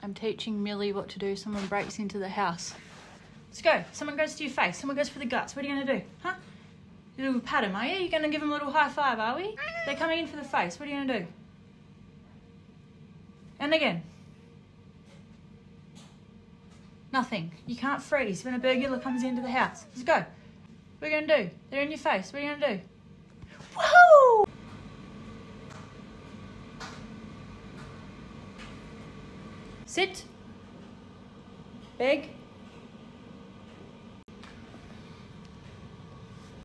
I'm teaching Millie what to do. Someone breaks into the house. Let's go. Someone goes to your face. Someone goes for the guts. What are you going to do? Huh? You're going to pat him, are you? You're going to give him a little high five, are we? They're coming in for the face. What are you going to do? And again. Nothing. You can't freeze when a burglar comes into the house. Let's go. What are you going to do? They're in your face. What are you going to do? Whoa! Sit. Beg.